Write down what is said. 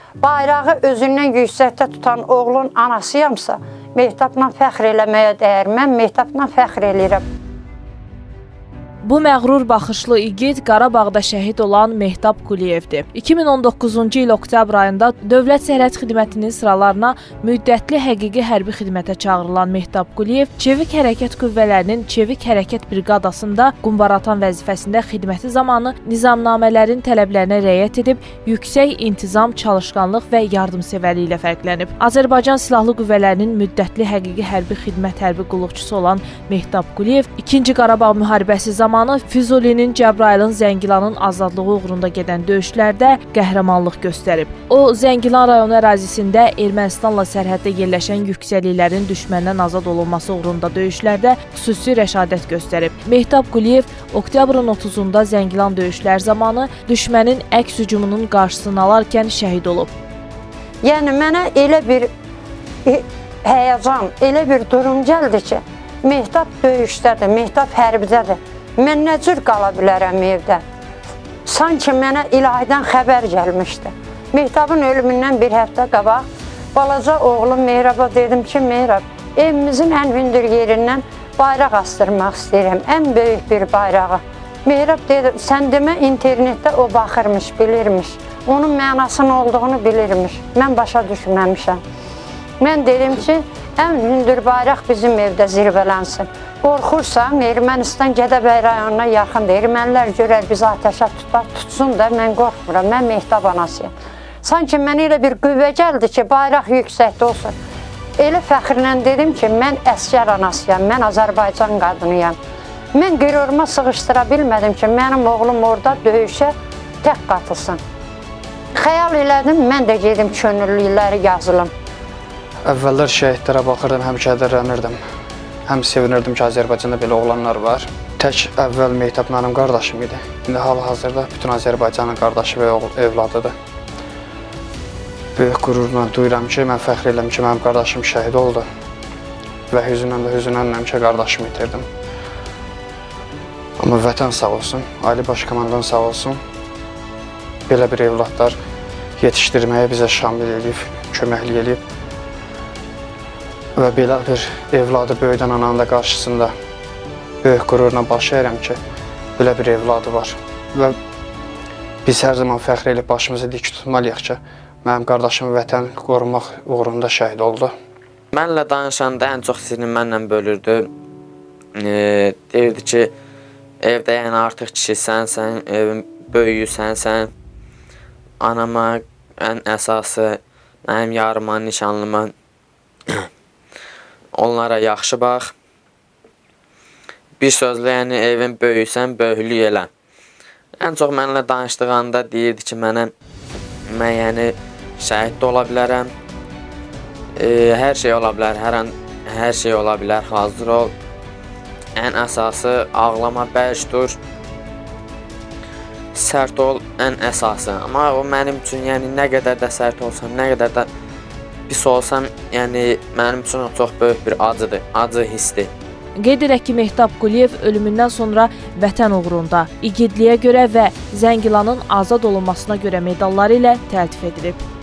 bayrağı özündən yüksəkdə tutan oğlun anasıyamsa, Mehtabla fəxr eləməyə dəyər. Mən Mehtabla fəxr eləyirəm. Bu məğrur baxışlı igid Qarabağda şəhid olan Mehtab Quliyevdir. 2019-cu il oktyabr ayında Dövlət Sərhəd Xidmətinin sıralarına müddətli həqiqi hərbi xidmətə çağırılan Mehtab Quliyev Çevik Hərəkət Qüvvələrinin Çevik Hərəkət Briqadasında qumbaratan vəzifəsində xidməti zamanı nizamnamələrin tələblərinə riayət edib, yüksək intizam, çalışqanlıq və yardımsevərliyi ilə fərqlənib. Azərbaycan Silahlı Qüvvələrinin müddətli həqiqi hərbi xidmət hərbi qulluqçusu olan Mehtab Quliyev 2-ci Qarabağ müharibəsi zamanı Füzulinin, Cəbrayılın, Zəngilanın azadlığı uğrunda gedən döyüşlərdə qəhrəmanlıq göstərib. O, Zəngilan rayonu ərazisində Ermənistanla sərhəddə yerləşən yüksəkliklərin düşməndən azad olunması uğrunda döyüşlərdə xüsusi rəşadət göstərib. Mehtab Quliyev oktyabrın 30-da Zəngilan döyüşlər zamanı düşmənin əks hücumunun qarşısını alarkən şəhid olub. Yəni, mənə elə bir həyəcan, elə bir durum gəldi ki, Mehtab döyüşdədir, Mehtab hərbdədir. Mən nə cür qala bilərəm evdə? Sanki mənə ilahidən xəbər gəlmişdi. Mehtabın ölümündən bir həftə qabaq balaca oğlum Mehraba dedim ki, Mehrab, evimizin ən hündür yerindən bayraq astırmaq istəyirəm, ən böyük bir bayrağı. Mehrab dedi, sən demə internetdə o baxırmış, bilirmiş, onun mənasının olduğunu bilirmiş, mən başa düşməmişəm. Mən dedim ki, ən hündür bayraq bizim evdə zirvələnsin. Qorxursam, Ermənistan Gədəbəy rayonuna yaxındır. Ermənilər görər bizi atəşə tutsun da, mən qorxmuram, mən Mehtab anasıyam. Sanki mənə elə bir qüvvə gəldi ki, bayraq yüksəkdə olsun. Elə fəxrlə dedim ki, mən əsgər anasıyam, mən Azərbaycan qadınıyam. Mən qüruruma sığışdıra bilmədim ki, mənim oğlum orada döyüşə tək qatılsın. Xəyal elədim, mən də gedim könüllüləri yazılım. Əvvəllər şəhidlərə baxırdım, həm kədərlənirdim. Həm sevinirdim ki, Azərbaycanda belə oğlanlar var. Tək əvvəl Mehtab mənim qardaşım idi. İndi hal-hazırda bütün Azərbaycanın qardaşı və evladıdır. Böyük qürurla duyuram ki, mən fəxr edirəm ki, mənim qardaşım şəhid oldu. Və hüzünlənirəm ki, qardaşımı itirdim. Amma vətən sağ olsun, Ali Baş Komandan sağ olsun. Belə bir evladlar yetişdirməyə bizə şamil edib, köməklik edib. Və belə bir evladı böyüdən ananın da qarşısında böyük qürurla baş əyirəm ki, belə bir evladı var. Və biz hər zaman fəxr edib başımızı dik tutmalıyıq ki, mənim qardaşım vətən qorumaq uğrunda şəhid oldu. Mənlə danışanda ən çox sirrini mənlə bölürdü. Deyirdi ki, evdə yəni artıq kişisənsən, evin böyüyü sənsən. Anama ən əsası, mənim yarıma, nişanlıma onlara yaxşı bax. Bir sözlə, yəni evin böyüysən, böyüklük elə. Ən çox mənimlə danışdığında deyirdi ki, mən yəni şəhid də ola bilərəm. Hər şey ola bilər, hər şey ola bilər, hazır ol. Ən əsası, ağlama, bərk dur. Sərt ol, ən əsası. Amma o mənim üçün, yəni nə qədər də sərt olsam, nə qədər də pis olsam, yəni mənim üçün çox böyük bir acıdır, acı hissdir. Qeyd edək ki, Mehtab Quliyev ölümündən sonra vətən uğrunda, igidliyə görə və Zəngilanın azad olunmasına görə medalları ilə təltif edilib.